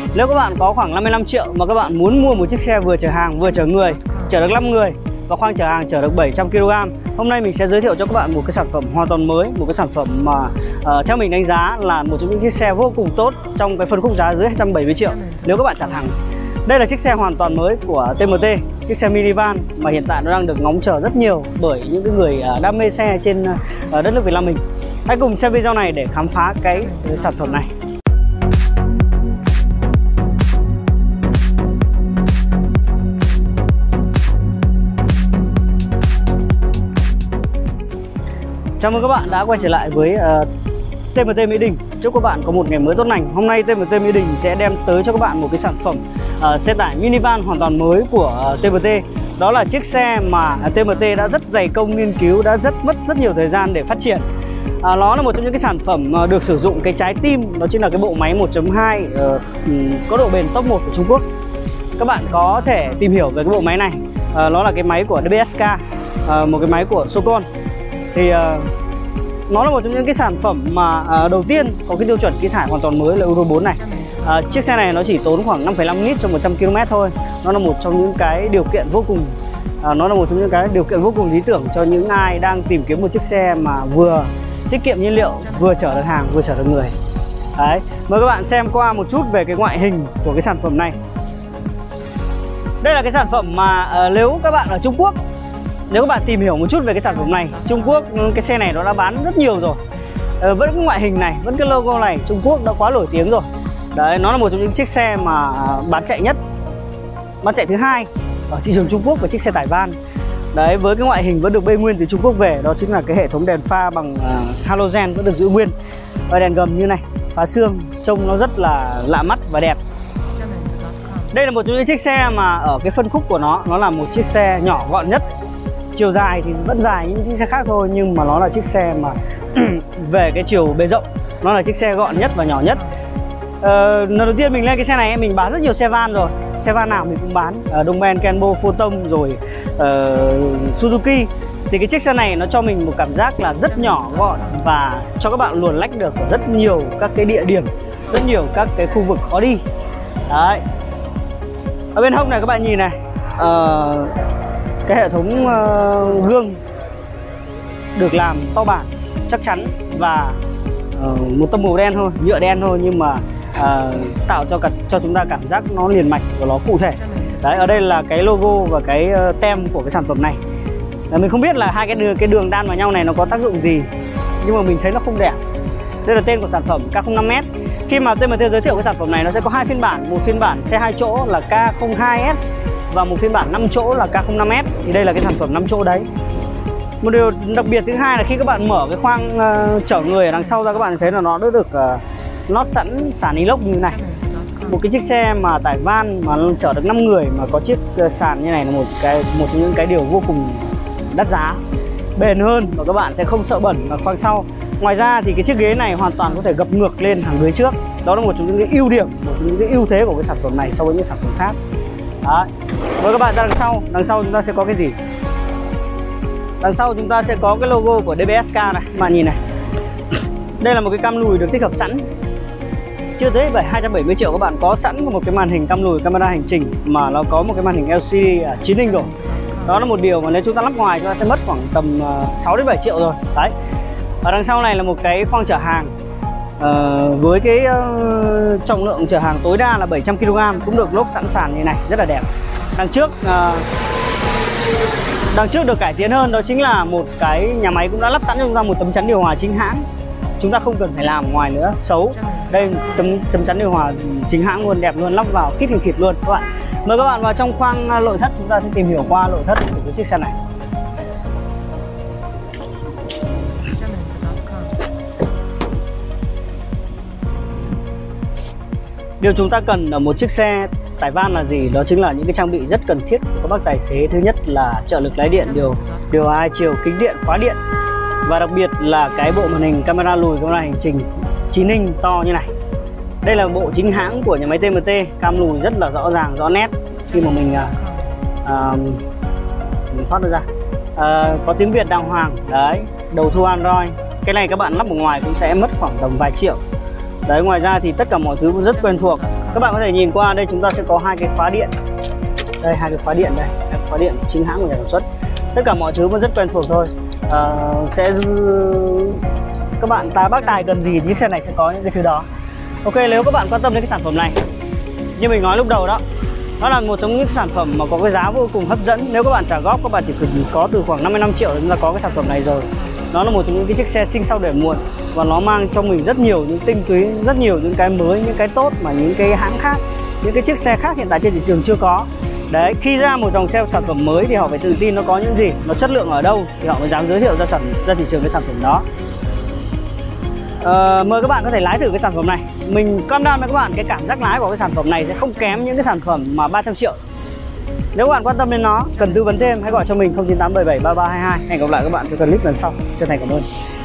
Nếu các bạn có khoảng 55 triệu mà các bạn muốn mua một chiếc xe vừa chở hàng vừa chở người, chở được 5 người và khoang chở hàng chở được 700 kg, hôm nay mình sẽ giới thiệu cho các bạn một cái sản phẩm hoàn toàn mới, một cái sản phẩm mà theo mình đánh giá là một trong những chiếc xe vô cùng tốt trong cái phân khúc giá dưới 270 triệu nếu các bạn trả thẳng. Đây là chiếc xe hoàn toàn mới của TMT, chiếc xe minivan mà hiện tại nó đang được ngóng chờ rất nhiều bởi những cái người đam mê xe trên đất nước Việt Nam mình. Hãy cùng xem video này để khám phá cái sản phẩm này. Chào mừng các bạn đã quay trở lại với TMT Mỹ Đình. Chúc các bạn có một ngày mới tốt lành. Hôm nay TMT Mỹ Đình sẽ đem tới cho các bạn một cái sản phẩm xe tải minivan hoàn toàn mới của TMT. Đó là chiếc xe mà TMT đã rất dày công nghiên cứu, đã mất rất nhiều thời gian để phát triển. Nó là một trong những cái sản phẩm được sử dụng cái trái tim, đó chính là cái bộ máy 1.2 có độ bền top 1 của Trung Quốc. Các bạn có thể tìm hiểu về cái bộ máy này. Nó là cái máy của DBSK, một cái máy của Socon. Thì nó là một trong những cái sản phẩm mà đầu tiên có cái tiêu chuẩn khí thải hoàn toàn mới là Euro 4 này. Chiếc xe này nó chỉ tốn khoảng 5,5 lít cho 100 km thôi. Nó là một trong những cái điều kiện vô cùng lý tưởng cho những ai đang tìm kiếm một chiếc xe mà vừa tiết kiệm nhiên liệu, vừa chở được hàng, vừa chở được người. Đấy, mời các bạn xem qua một chút về cái ngoại hình của cái sản phẩm này. Đây là cái sản phẩm mà nếu các bạn ở Trung Quốc, nếu các bạn tìm hiểu một chút về cái sản phẩm này, Trung Quốc cái xe này nó đã bán rất nhiều rồi. Vẫn cái ngoại hình này, vẫn cái logo này, Trung Quốc đã quá nổi tiếng rồi. Đấy, nó là một trong những chiếc xe mà bán chạy nhất, bán chạy thứ hai ở thị trường Trung Quốc, và chiếc xe tải van. Đấy, với cái ngoại hình vẫn được bê nguyên từ Trung Quốc về, đó chính là cái hệ thống đèn pha bằng halogen vẫn được giữ nguyên, và đèn gầm như này, phá xương, trông nó rất là lạ mắt và đẹp. Đây là một trong những chiếc xe mà ở cái phân khúc của nó là một chiếc xe nhỏ gọn nhất. Chiều dài thì vẫn dài những chiếc xe khác thôi, nhưng mà nó là chiếc xe mà về cái chiều bề rộng nó là chiếc xe gọn nhất và nhỏ nhất. Lần đầu tiên mình lên cái xe này mình bán rất nhiều xe van rồi, xe van nào mình cũng bán, Dongmen, Kenbo, Photon rồi Suzuki. Thì cái chiếc xe này nó cho mình một cảm giác là rất nhỏ gọn và cho các bạn luồn lách được rất nhiều các cái địa điểm, rất nhiều các cái khu vực khó đi. Đấy, ở bên hông này các bạn nhìn này, cái hệ thống gương được làm to bản, chắc chắn và một tông màu đen thôi, nhựa đen thôi, nhưng mà tạo cho chúng ta cảm giác nó liền mạch và nó cụ thể. Đấy, ở đây là cái logo và cái tem của cái sản phẩm này. Mình không biết là hai cái đường đan vào nhau này nó có tác dụng gì, nhưng mà mình thấy nó không đẹp. Đây là tên của sản phẩm K02S. Khi mà TMT giới thiệu cái sản phẩm này, nó sẽ có hai phiên bản, một phiên bản xe 2 chỗ là K02S và một phiên bản 5 chỗ là K05S. Thì đây là cái sản phẩm 5 chỗ đấy. Một điều đặc biệt thứ hai là khi các bạn mở cái khoang chở người ở đằng sau ra, các bạn thấy là nó đã được lót sẵn sàn inox như này. Một cái chiếc xe mà tải van mà chở được 5 người mà có chiếc sàn như này là một trong những cái điều vô cùng đắt giá, bền hơn và các bạn sẽ không sợ bẩn ở khoang sau. Ngoài ra thì cái chiếc ghế này hoàn toàn có thể gập ngược lên hàng ghế trước. Đó là một trong những cái ưu điểm, một trong những cái ưu thế của cái sản phẩm này so với những sản phẩm khác. Đấy. Mời các bạn ra đằng sau chúng ta sẽ có cái gì? Đằng sau chúng ta sẽ có cái logo của DBSK này, các bạn nhìn này. Đây là một cái cam lùi được tích hợp sẵn. Chưa tới 270 triệu các bạn có sẵn một cái màn hình cam lùi, camera hành trình mà nó có một cái màn hình LCD 9 inch rồi. Đó là một điều mà nếu chúng ta lắp ngoài chúng ta sẽ mất khoảng tầm 6 đến 7 triệu rồi. Đấy. Ở đằng sau này là một cái khoang chở hàng với cái trọng lượng chở hàng tối đa là 700 kg, cũng được lốp sẵn sàn như này, rất là đẹp. Đằng trước được cải tiến hơn, đó chính là một cái nhà máy cũng đã lắp sẵn cho chúng ta một tấm chắn điều hòa chính hãng. Chúng ta không cần phải làm ngoài nữa, xấu. Đây tấm chắn điều hòa chính hãng luôn, đẹp luôn, lắp vào khít hình khịt luôn các bạn. Mời các bạn vào trong khoang nội thất, chúng ta sẽ tìm hiểu qua nội thất của cái chiếc xe này. Điều chúng ta cần ở một chiếc xe tải van là gì? Đó chính là những cái trang bị rất cần thiết của các bác tài xế. Thứ nhất là trợ lực lái điện, điều hòa hai chiều, kính điện, khóa điện, và đặc biệt là cái bộ màn hình camera lùi, camera hành trình 9 inch to như này. Đây là bộ chính hãng của nhà máy TMT, cam lùi rất là rõ ràng, rõ nét khi mà mình thoát nó ra. Có tiếng Việt đàng hoàng. Đấy, đầu thu Android. Cái này các bạn lắp ở ngoài cũng sẽ mất khoảng tầm vài triệu. Đấy, ngoài ra thì tất cả mọi thứ cũng rất quen thuộc. Các bạn có thể nhìn qua đây, chúng ta sẽ có hai cái khóa điện. Đây, hai cái khóa điện đây, hai khóa điện chính hãng của nhà sản xuất. Tất cả mọi thứ vẫn rất quen thuộc thôi. Các bạn bác tài cần gì thì chiếc xe này sẽ có những cái thứ đó. Ok, nếu các bạn quan tâm đến cái sản phẩm này, như mình nói lúc đầu đó, nó là một trong những sản phẩm mà có cái giá vô cùng hấp dẫn. Nếu các bạn trả góp, các bạn chỉ cần có từ khoảng 55 triệu thì chúng ta có cái sản phẩm này rồi. Nó là một trong những cái chiếc xe sinh sau đẻ muộn, và nó mang trong mình rất nhiều những tinh túy, rất nhiều những cái mới, những cái tốt mà những cái hãng khác, những cái chiếc xe khác hiện tại trên thị trường chưa có. Đấy, khi ra một dòng xe sản phẩm mới thì họ phải tự tin nó có những gì, nó chất lượng ở đâu thì họ mới dám giới thiệu ra thị trường cái sản phẩm đó. Mời các bạn có thể lái thử cái sản phẩm này. Mình cam đoan với các bạn cái cảm giác lái của cái sản phẩm này sẽ không kém những cái sản phẩm mà 300 triệu. Nếu các bạn quan tâm đến nó, cần tư vấn thêm, hãy gọi cho mình 0987733322. Hẹn gặp lại các bạn trong clip lần sau. Chân thành cảm ơn.